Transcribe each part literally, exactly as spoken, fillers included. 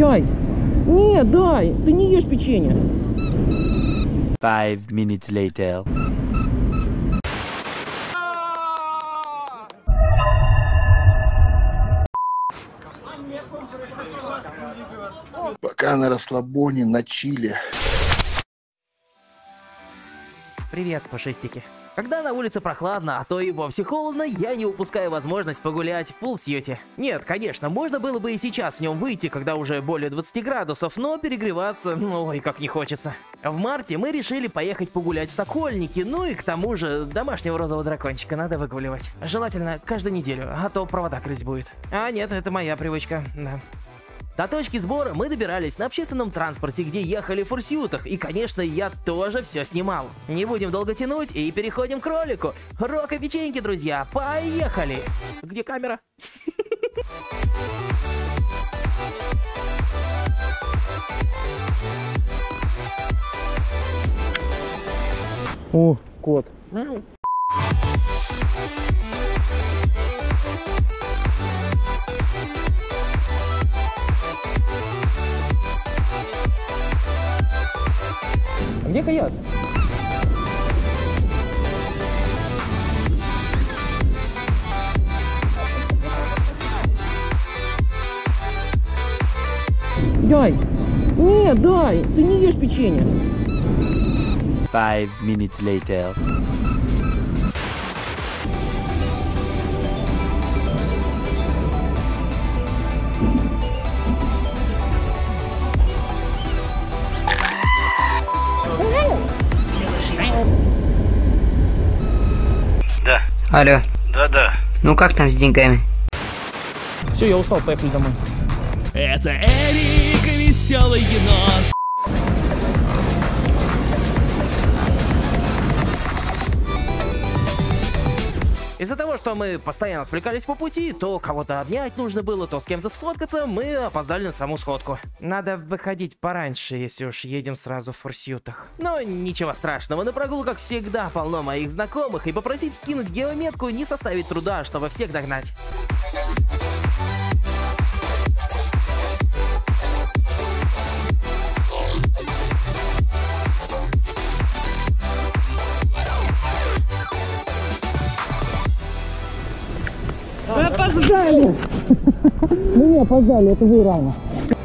Дай! Нет, дай! Ты не ешь печенье! Five minutes later. Пока на расслабоне, на чиле. Привет, пушистики. Когда на улице прохладно, а то и вовсе холодно, я не упускаю возможность погулять в фулл-сьюте. Нет, конечно, можно было бы и сейчас в нем выйти, когда уже более двадцати градусов, но перегреваться, ну, ой, как не хочется. В марте мы решили поехать погулять в Сокольники, ну и к тому же домашнего розового дракончика надо выгуливать. Желательно каждую неделю, а то провода крыть будет. А нет, это моя привычка, да. До точки сбора мы добирались на общественном транспорте, где ехали в фурсютах, и, конечно, я тоже все снимал. Не будем долго тянуть и переходим к ролику. Рок и печеньки, друзья, поехали! Где камера? О, кот. А где Каяс? Дай! Нет, дай! Ты не ешь печенье! Five minutes later. Да. Алло. Да-да. Ну как там с деньгами? Все, я устал, поехали домой. Это Эрик, веселый енот. Из-за того, что мы постоянно отвлекались по пути, то кого-то обнять нужно было, то с кем-то сфоткаться, мы опоздали на саму сходку. Надо выходить пораньше, если уж едем сразу в фурсютах. Но ничего страшного, на прогулках всегда полно моих знакомых, и попросить скинуть геометку не составит труда, чтобы всех догнать. Мы опоздали! Мы не опоздали, это вы рано.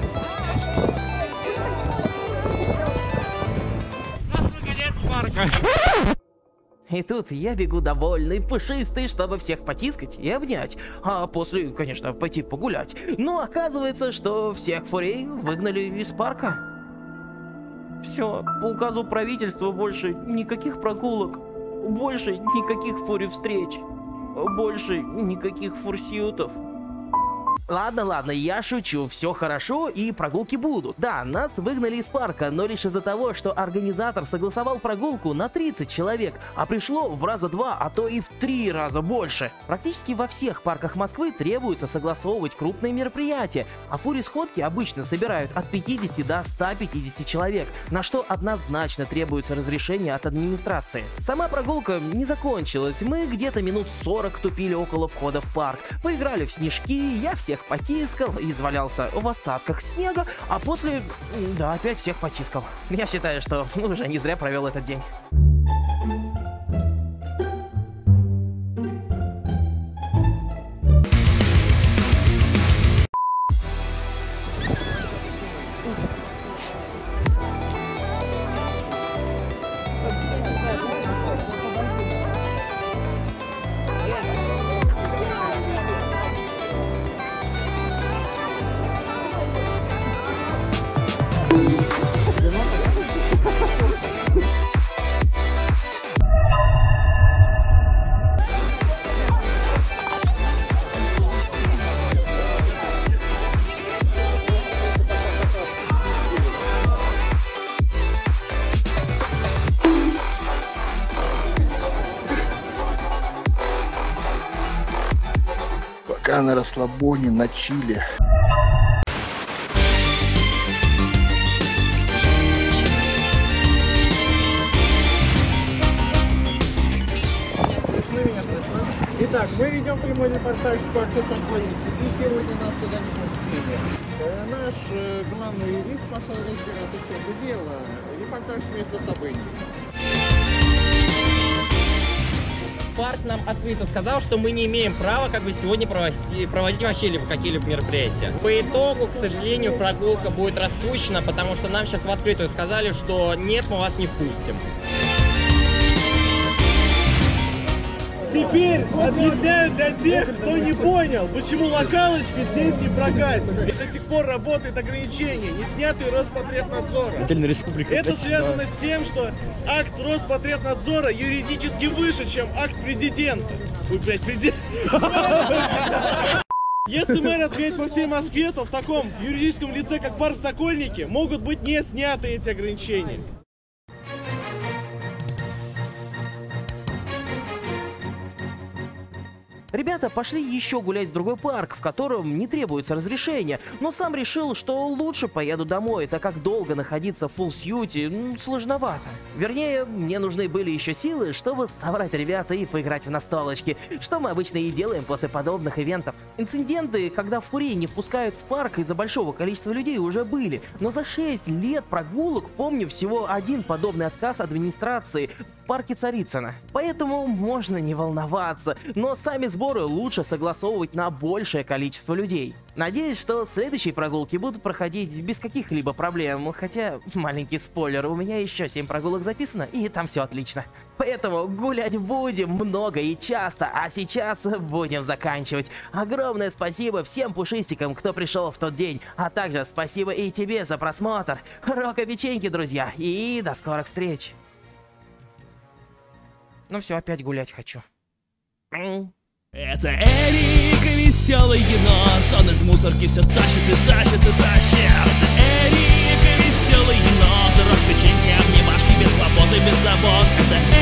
И тут я бегу довольный, пушистый, чтобы всех потискать и обнять, а после, конечно, пойти погулять. Но оказывается, что всех фурей выгнали из парка. Все, по указу правительства больше никаких прогулок, больше никаких фури-встреч. Больше никаких фурсютов. Ладно, ладно, я шучу, все хорошо и прогулки будут. Да, нас выгнали из парка, но лишь из-за того, что организатор согласовал прогулку на тридцать человек, а пришло в раза два, а то и в три раза больше. Практически во всех парках Москвы требуется согласовывать крупные мероприятия, а фури-сходки обычно собирают от пятидесяти до ста пятидесяти человек, на что однозначно требуется разрешение от администрации. Сама прогулка не закончилась, мы где-то минут сорок тупили около входа в парк, поиграли в снежки, я всех потискал и извалялся в остатках снега, а после, да, опять всех потискал. Я считаю, что уже не зря провел этот день. Пока на расслабоне, на чиле. Итак, мы ведем прямой репортаж в парке Сокольники. И сегодня нас туда не пустили. Наш э, главный юрист пошел разбираться в это дело. Репортаж места событий. Парк нам открыто сказал, что мы не имеем права как бы сегодня проводить, проводить вообще либо какие-либо мероприятия. По итогу, к сожалению, прогулка будет распущена, потому что нам сейчас в открытую сказали, что нет, мы вас не впустим. Теперь объясняю для тех, кто не понял, почему локалочки здесь не прокатят. До сих пор работает ограничение, не снятые Роспотребнадзора. Это связано с тем, что акт Роспотребнадзора юридически выше, чем акт президента. Ой, блядь, президент. Если мэр отменит по всей Москве, то в таком юридическом лице, как парк Сокольники, могут быть не сняты эти ограничения. Ребята пошли еще гулять в другой парк, в котором не требуется разрешения, но сам решил, что лучше поеду домой, так как долго находиться в фулл-сьюте сложновато. Вернее, мне нужны были еще силы, чтобы собрать ребята и поиграть в настолочки, что мы обычно и делаем после подобных ивентов. Инциденты, когда фурии не впускают в парк из-за большого количества людей, уже были, но за шесть лет прогулок помню всего один подобный отказ администрации в парке Царицына. Поэтому можно не волноваться, но сами сборы лучше согласовывать на большее количество людей. Надеюсь, что следующие прогулки будут проходить без каких-либо проблем, хотя, маленький спойлер, у меня еще семь прогулок записано, и там все отлично. Поэтому гулять будем много и часто, а сейчас будем заканчивать. Огромное спасибо всем пушистикам, кто пришел в тот день, а также спасибо и тебе за просмотр. Рока печеньки, друзья, и до скорых встреч. Ну все, опять гулять хочу. Это Эрик, веселый енот. Он из мусорки все тащит и тащит и тащит. Это Эрик, веселый енот. Рок печеньки, обнимашки, без хлопот и без забот. Это